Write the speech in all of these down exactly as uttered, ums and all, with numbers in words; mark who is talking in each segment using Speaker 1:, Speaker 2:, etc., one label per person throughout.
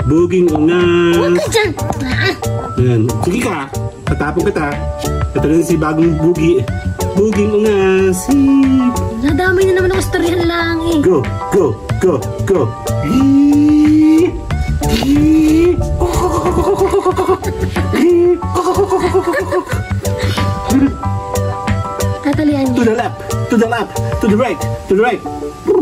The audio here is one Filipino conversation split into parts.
Speaker 1: Buging
Speaker 2: Huwag
Speaker 1: ungas.
Speaker 2: ka dyan. Ah,
Speaker 1: Ayan. Sige ka. Tatapon kita. Ito rin si bagong bugi. Buging ungas. Hee.
Speaker 2: nadamay na naman ako sa tarihan lang eh.
Speaker 1: Go, go, go, go. Hee. Hee. Hee.
Speaker 2: Tatalian
Speaker 1: To
Speaker 2: niya.
Speaker 1: the left, to the left, to the right, to the right.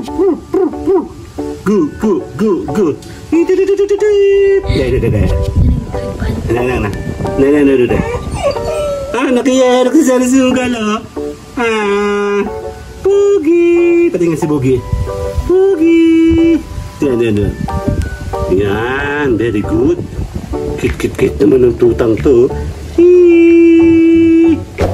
Speaker 1: Go, go, go, go. Deh, deh, deh, deh. Nah, nah, nah. Nah, nah, nah, nah, nah. Ah, nakiyero ko sa sugal, oh. Ah, Bugi. Patingin si Bugi. Bugi. Yan, yan, yan. Yan, very good. Kit, kit, kit naman ng tutang to. Hee.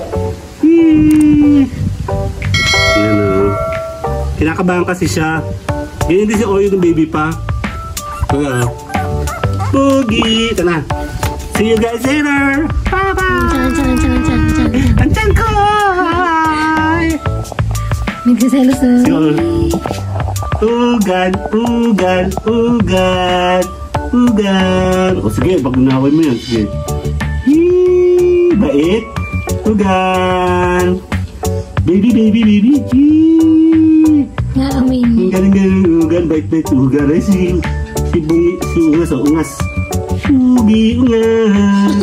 Speaker 1: Hee. Yan, oh. Kinakabahan kasi siya. Yan hindi si Oyo ng baby pa. Kaya, Bugi. Ito na. See you guys later. Bye-bye.
Speaker 2: Diyan, diyan, diyan, diyan, diyan, diyan.
Speaker 1: Andiyan ko! Hi!
Speaker 2: Nagsiselos na.
Speaker 1: Ugan, ugan, ugan, ugan. O sige, pag naway mo yan, sige. Hii, bait. Ugan. Baby, baby, baby. Hii.
Speaker 2: Nga, amin.
Speaker 1: Ang galing-galing ugan, bait-bait ugan. Ay, si, si bungi, si ungas, o ungas. Ugi, ungas.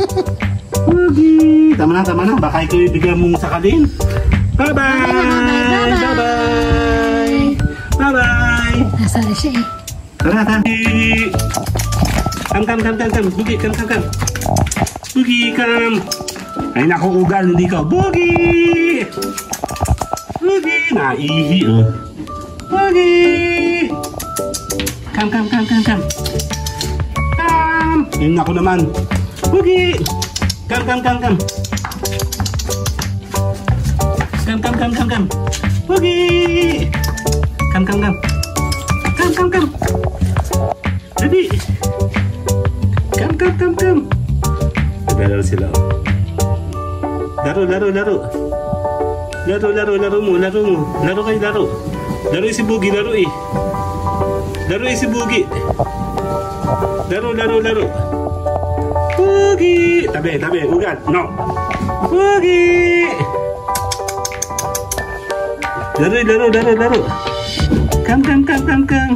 Speaker 1: Ugi. Tama na, tama na. Baka ikaw ibigyan mong sakalin. Bye-bye!
Speaker 2: Bye-bye!
Speaker 1: Bye-bye! Bye-bye!
Speaker 2: Nasara siya eh.
Speaker 1: Tara, tara! Kam, kam, kam, kam, kam! Bugi, kam, kam, kam! Bugi, kam! Ay, naku, ugal, hindi ka! Bugi! Bugi! Naihi, oh! Bugi! Kam, kam, kam, kam, kam! Kam! Ay, naku naman! Bugi! Kam, kam, kam, kam! Kam, kam, kam, kam, kam. Bugi. Kam, kam, kam. Kam, kam, kam. Jadi. Kam, kam, kam, kam. Laro sila. Laro, laro, laro. Laro, laro, laro mo, laro mo. Laro kayo, laro. Laro si Bugi, laro eh. Laro si Bugi. Laro, laro, laro. Bugi. Tabi, tabi, ugat. No. Bugi. Laro, laro, laro, laro. Kam, kam, kam, kam, kam.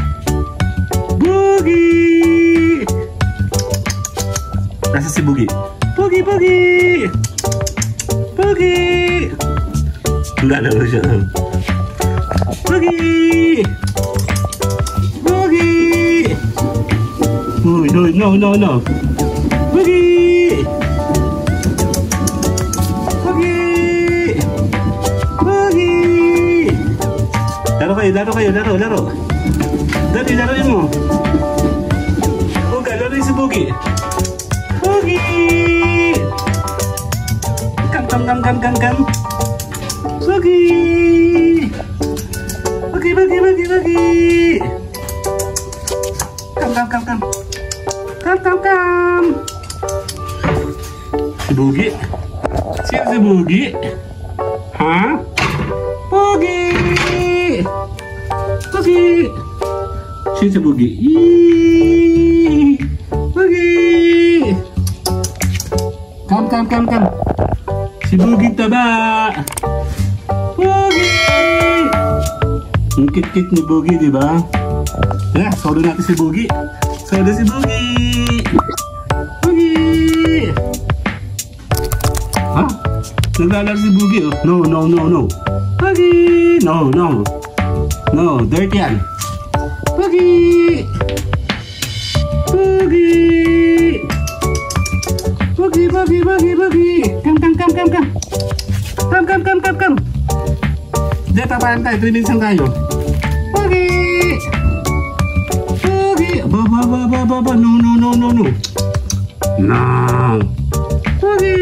Speaker 1: Bugi. Nasa si Bugi. Bugi, Bugi. Bugi. Enggak laro siya. Bugi. Bugi. Uy, no, no, no, no. Bugi. Bugi. Bugi. Laro kayo, laro kayo, laro, laro. Dali, laruin mo. Uga, laruin si Bugi. Bugi. Kam, kam, kam, kam, kam, kam. Bugi. Bugi, Bugi, Bugi, Bugi. Kam, kam, kam, kam. Kam, kam, kam. Si Bugi. Sino si Bugi? Hah? Bugi. Bugi. Sino si Bugi? Ih. Bugi. Kam, kam, kam, kam. Si Bugi taba. Bugi. Ang kit-kit ni Bugi, di ba? Ya, solo natin si Bugi. Solo si Bugi. Bugi. Ha? Naglalaro si Bugi, oh. No, no, no, no. Bugi. No, no. No, dirty yan. Bugi. Bugi. Bugi, Bugi, Bugi, Bugi. Kam, kam, kam, kam, kam. Kam, kam, kam, kam, kam. Di, tapahan tayo. Tulisan tayo. Bugi. Bugi. Ba, ba, ba, ba, ba, ba. No, no, no, no, no. No. Bugi.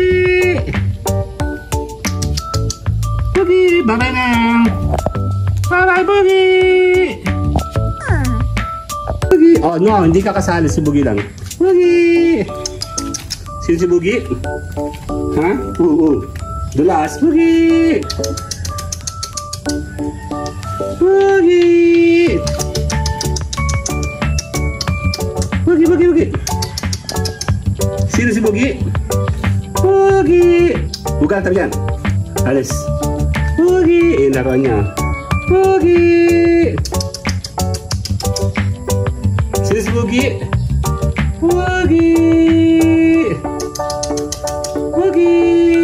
Speaker 1: Bugi. Bye-bye na. Bye-bye, Bugi. Bugi. Oh, no. Hindi ka kasali. Si Bugi lang. Bugi. Sino si Bugi? Ha? Oo, oo. Dulas. Bugi. Bugi. Bugi, Bugi. Sino si Bugi? Bugi. Ugal tabi dyan. Alis. Bugi. Eh, laruan niya. Bugi. Sino si Bugi? Bugi. Bugi.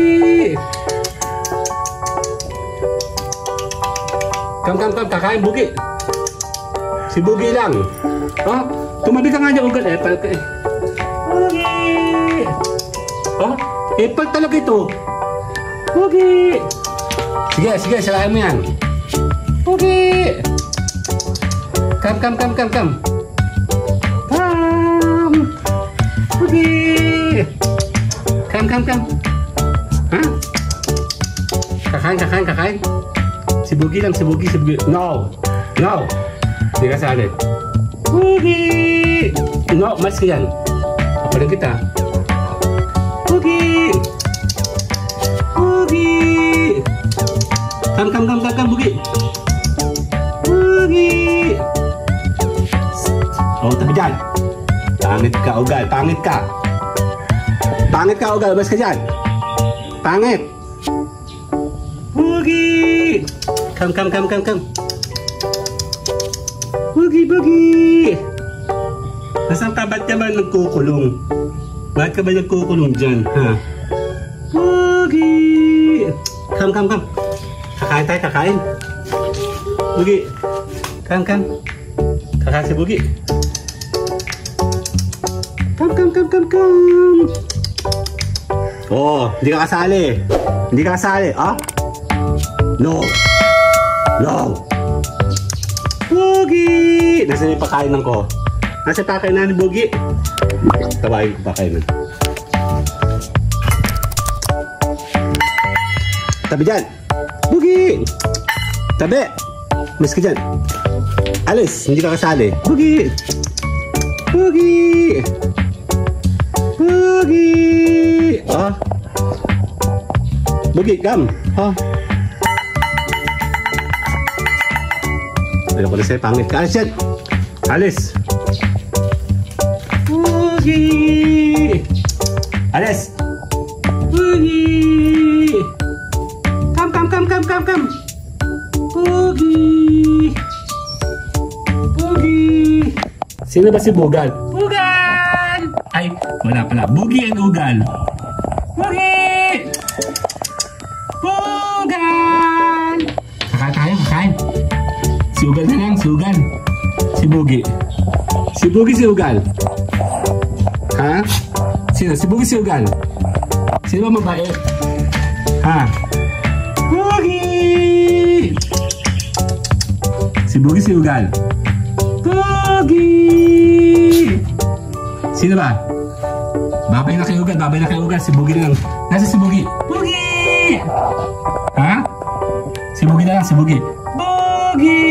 Speaker 1: Kam, kam, kam. Kakain Bugi. Si Bugi lang. Oh, tumabi ka nga dyan, Ugal. Epal ka eh. Bugi. Oh, epal talaga ito. Bugi. Sige, sige, salahin mo yan. Bugi. Kam, kam, kam, kam, kam. Kam. Bugi. Kam, kam, kam. Ha? Kakain, kakain, kakain. Si Bugi lang, si Bugi, si Bugi. No. No. Hindi ka sali. Bugi. No, mas ka yan. Papalan kita. Bugi. Bugi. Kam, kam, kam, kam, kam, Bugi. Bugi. Oh, tapi dyan. Pangit ka, Ugal. Pangit ka. Pangit ka, Ugal. Mas ka dyan. Pangit. Bugi. Kam, kam, kam, kam, kam. Bugi, Bugi. Nasaan ka? Ba't ka ba nagkukulong? Ba't ka ba nagkukulong dyan, ha? Bugi. Kam, kam, kam. Kakain tayo, kakain. Bugi. Kam, kam. Kakain si Bugi. Kam, kam, kam, kam, kam. Oh, hindi ka kasali. Hindi ka kasali, ah? No. No. Bugi. Nasaan yung pakainan ko? Nasa pakainan ni Bugi? Tawagin ko pakainan. Tabi dyan. Bugi. Tabi. Mas ka dyan. Alis. Hindi ka kasali. Bugi. Bugi. Bugi. Oh. Bugi, come. Oh. Ayoko na sa'yo, pangit ka. Alis yan. Alis. Bugi. Alis. Bugi. Come, come, come, come, come, come. Bugi. Bugi. Sino ba si Bugal? Bugal! Ay, wala pala. Bugi and Ugal. Bugi! Bugal! Kakain tayo, kakain. Si Ugal na lang, si Ugal. Si Bugi. Si Bugi, si Ugal. Ha? Sino? Si Bugi, si Ugal. Sino ba mabait? Ha? Bugi! Si Bugi, si Ugal. Bugi! Sino ba? Babay na kayo Ugal, babay na kayo Ugal. Si Bugi na lang. Nasa si Bugi? Bugi! Ha? Si Bugi na lang, si Bugi. Bugi!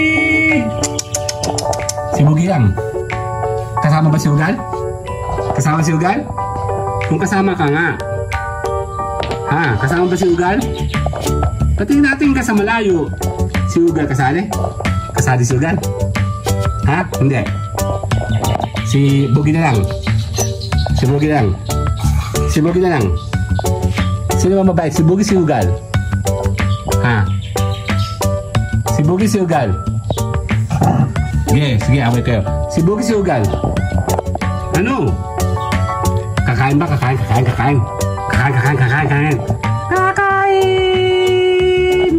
Speaker 1: Si Bugi lang. Kasama ba si Ugal? Kasama si Ugal? Kung kasama ka nga. Ha? Kasama ba si Ugal? Patingin natin ka sa malayo. Si Ugal kasali? Kasali si Ugal? Ha? Hindi. Si Bugi na lang. Si Bugi na lang. Si Bugi na lang. Sino ba mabait? Si Bugi, si Ugal? Ha? Si Bugi, si Ugal? Sige, sige, away kayo. Si Bugi, si Ugal? Ano? Kakain ba? Kakain, kakain, kakain. Kakain, kakain, kakain, kakain. Kakain!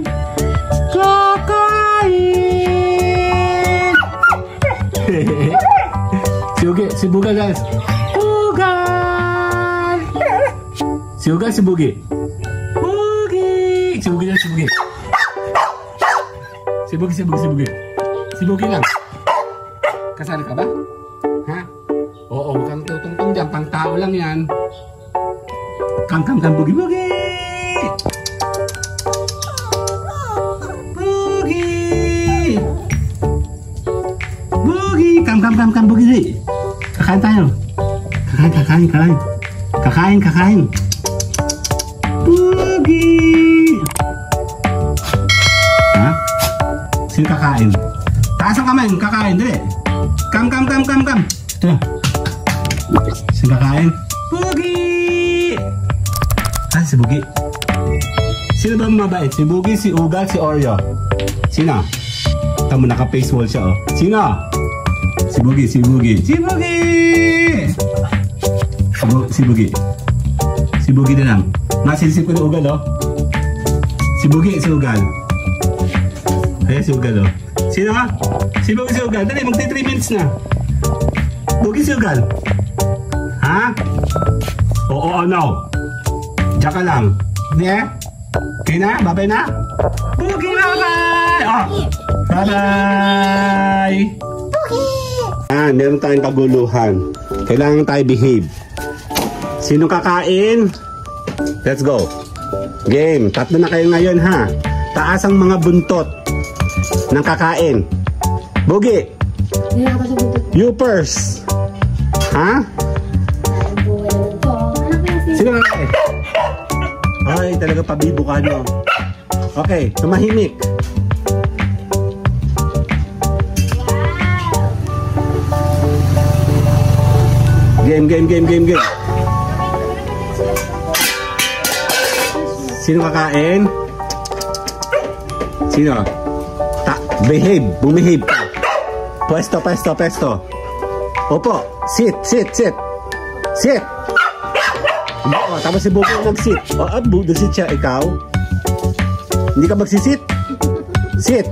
Speaker 1: Kakain! Si Ugi, si Bugal guys. Bugal! Si Ugal, si Bugi. Bugi! Si Bugi lang, si Bugi. Si Bugi, si Bugi, si Bugi. Si Bugi lang. Kasali ka ba? Ha? Oo, huwag kang tutungtong dyan. Pang tao lang yan. Kam, kam, kam, Bugi, Bugi! Bugi! Bugi! Kam, kam, kam, kam, Bugi! Kakain tayo. Kakain, kakain, kakain. Kakain, kakain. Bugi! Ha? Sino kakain? Taas ang kamay, kakain, dali. Kam, kam, kam, kam, kam. Ito. Sino kakain? Bugi! Ah, si Bugi. Sino ba mabait? Si Bugi, si Ugal, si Oreo. Sino? Tama, naka-face wall siya, oh. Sino? Si Bugi, si Bugi. Si Bugi! Si, Bu si Bugi. Si Bugi na lang. Masilisip ko na Ugal, oh. Si Bugi, si Ugal. Ayan si Ugal, oh. Sino ha? Si Bugi, si Ugal. Dali, magti three minutes na. Bugi, si Ugal. Ha? Oo, ano? Diyan ka lang. Yeah? Okay na? Babay na? Bugi, bye-bye! Oh. Bye-bye!
Speaker 2: Bugi!
Speaker 1: Ah, meron tayong kaguluhan. Kailangan tayo behave. Sino kakain? Let's go. Game. Tatlo na kayo ngayon, ha? Taas ang mga buntot ng kakain. Bugi.
Speaker 2: Hindi na ako sa buntot.
Speaker 1: You first. Ha?
Speaker 2: Ay, buhay naman to. Anak ko yung
Speaker 1: Sino kakain? Ay, talaga pabibo ka, no? Okay, tumahimik. Game, game, game, game, game. Sino kakain? Sino? Ta behave, bumehave ka. Pwesto, pwesto, pwesto. Opo, sit, sit, sit. Sit. Oo, tapos si Bugi nag-sit. O, at budo sit siya, ikaw. Hindi ka magsisit? Sit.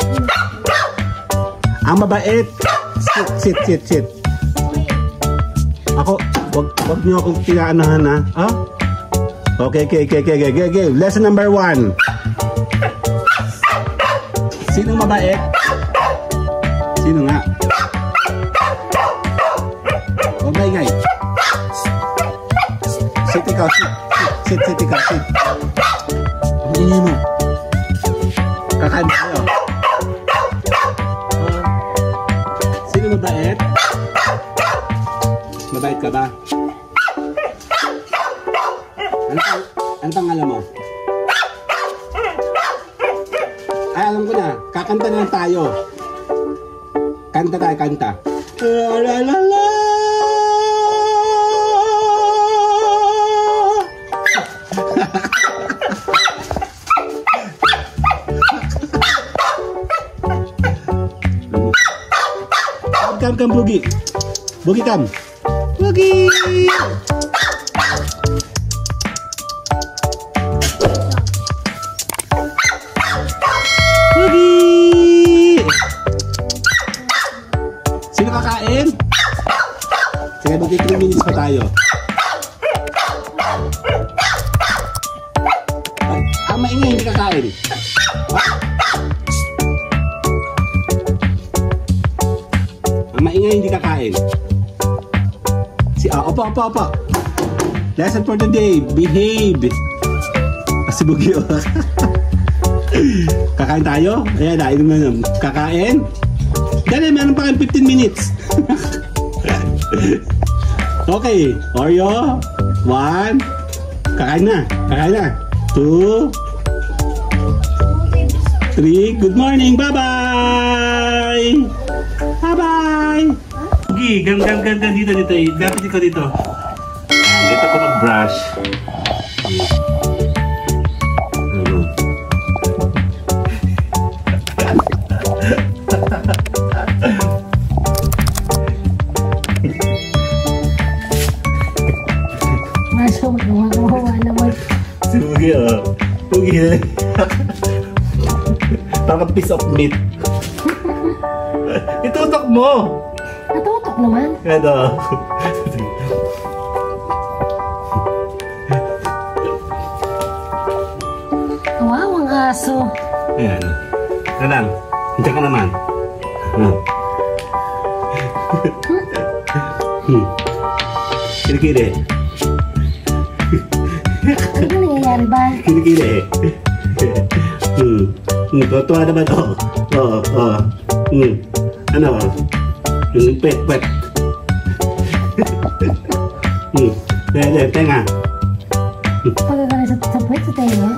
Speaker 1: Ang mabait. Sit, sit, sit, sit. Ako, wag, wag niyo akong tinaanahan, ha? Ah? Okay, okay, okay, okay, okay, okay. Lesson number one. Sino mabait? Sino nga? Huwag na ingay. Sit ikaw, sit. Sit, sit ikaw, sit. Ang ingay mo. Kakain mo kayo. Uh, sino mabait? Mabait ka ba? Ano pang, ano pangalan mo? Ay, alam ko na. Kakanta na lang tayo. Kanta tayo, kanta. La la la la. Come, come, Bugi. Bugi, come. Bugi. Bugi. Sino kakain? Sige, Bugi, three minutes pa tayo. Ang maingay, hindi kakain. Ang maingay, hindi kakain. Si, ah, opo, opo, opo. Lesson for the day, behave. Ah, si Bugi, oh. Kakain tayo? Ayan na, inom na naman. Kakain? Dali, meron pa kayong fifteen minutes. Okay, Oreo. One. Kakain na. Kakain na. Two. Three. Good morning. Bye-bye. Bye-bye. Bugi, gam, gam, gam, gam. Dito, dito. Dapat ikaw dito. Dito ko mag-brush.
Speaker 2: Masok, gumagawa naman.
Speaker 1: Si Bugi, oh. Bugi. Parang piece of meat. Itutok mo.
Speaker 2: Natutok naman.
Speaker 1: Ito.
Speaker 2: Kawawang aso.
Speaker 1: Ayan. Ito lang. Hindiyan ka naman. Hmm. Hmm. Kilikili.
Speaker 2: Ano ba nangyayari ba?
Speaker 1: Kilikili. Hmm. Hmm. Tuwa naman. Oh. Oh. Oh. Hmm. Ano? Hmm. Pet. Pet. Hmm. Dede. Tenga.
Speaker 2: Pagkakala sa sa puwet sa tenga.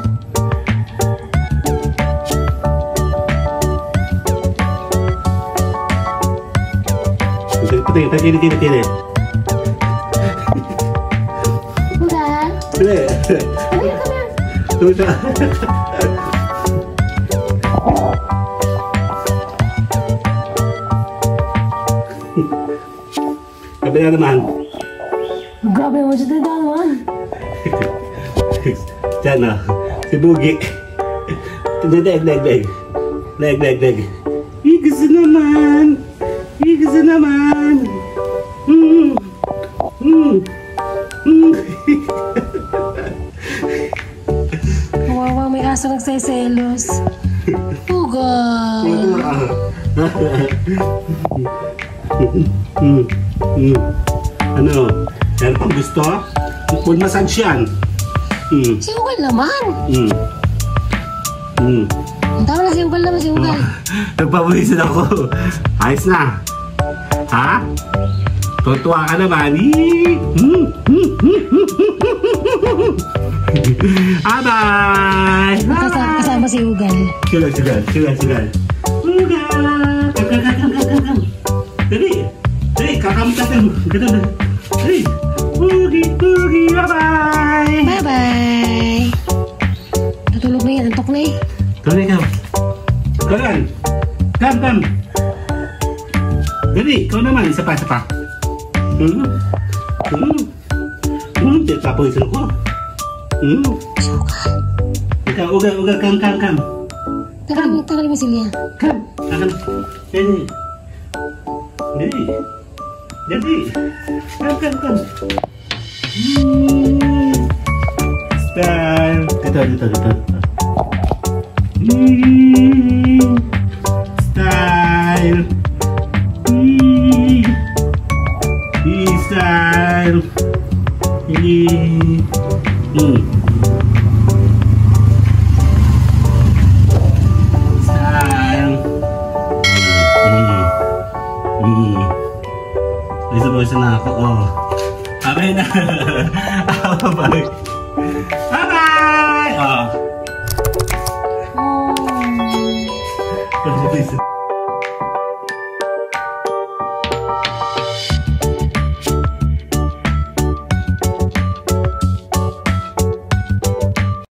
Speaker 1: Patingin, patingin, patingin, patingin.
Speaker 2: Come here, come here.
Speaker 1: Tuta. Kabila naman.
Speaker 2: Grabe mo siya tayo naman.
Speaker 1: Diyan na. Si Bugi. Leg, leg, leg, leg. Leg, leg, leg. Igisa naman. Igisa naman. Mm. Mm. Mm.
Speaker 2: Kawawa, may aso nagseselos. Pugay.
Speaker 1: Mm. Mm. Ano? Meron pang gusto? Full massage yan. Mm.
Speaker 2: Si Ugal naman.
Speaker 1: Mm. Mm.
Speaker 2: Ang tama na si Ugal naman, si Ugal.
Speaker 1: Nagpapawisan ako. Ayos na. Ha? Tutuwa ka naman. Mm. Bye-bye!
Speaker 2: Kasama, kasama si Ugal.
Speaker 1: Sigal, sigal, sigal, sigal. Ugal! Kam, kam, kam, kam, kam, kam. Dali! Dali, kakam, kakam. Ganun na. Dali! Ugi, ugi, bye-bye!
Speaker 2: Bye-bye! Natulog na yan, antok na eh.
Speaker 1: Dali, kam. Kalan! Kam, kam! Dali, ikaw naman. Isa pa, isa pa. Hmm? Hmm? Hmm? Papawisan ko. Hmm?
Speaker 2: Si Ugal.
Speaker 1: Ikaw, ugal, ugal, kam, kam, kam.
Speaker 2: Tagalin, tagalin mo sila.
Speaker 1: Kam! Akan. Dali. Dali. Dali. Kam, kam, kam. Hmm. Style. Dito, dito, dito. Hmm. Style. Hmm. Style. Hmm. Hmm. Style. Hmm. Hmm. Isa-isa na ako. Oh. Okay na. Bye-bye. Bye-bye! Oh.
Speaker 2: Oh.